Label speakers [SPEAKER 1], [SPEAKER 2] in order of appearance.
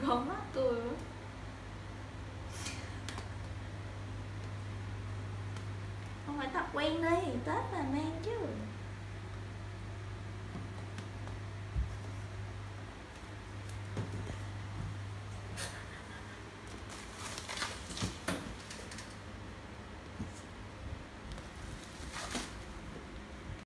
[SPEAKER 1] Con mắc cười quá. Không phải tập quen đi, Tết là mang chứ.